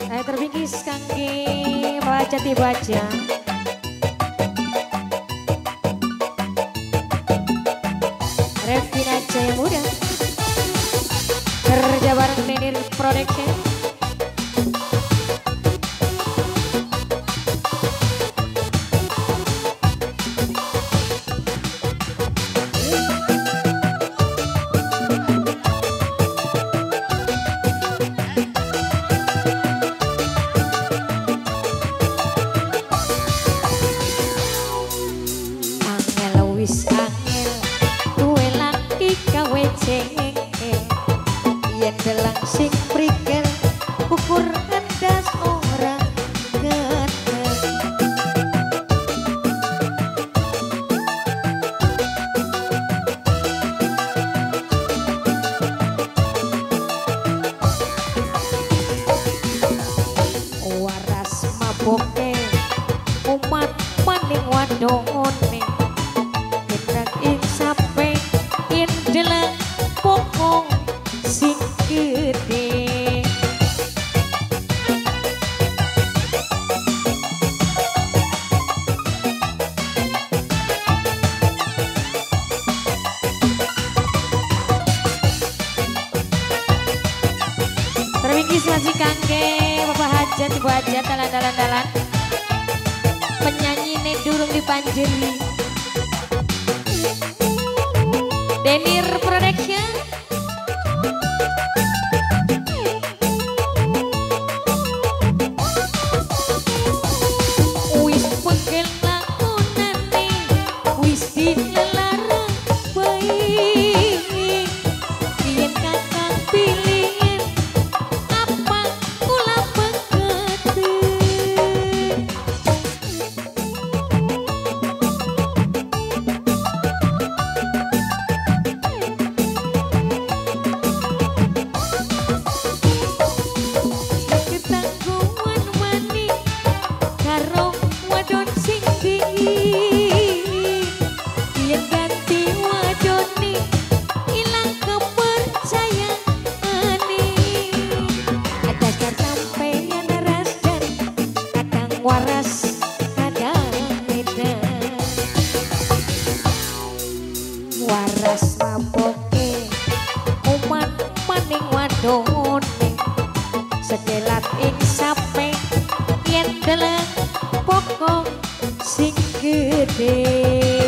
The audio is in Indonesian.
Terbingkis kangge baca dibaca. Revina Jaya Muda kerja bareng Denir Production. Yen delang sing prikel ukur endas ora geter. Waras maboke umat maning wadone gendang ing sape yen delang pokok sing gede. Terbingkis masih kangge Bapak Hajat, Ibu Hajat, dalan-dalan penyanyi ne durung dipanjeri. Denir Production. Waras kadang beda, waras maboke umat maning wadone sedelat ing sape yen deleng pokok sing gede.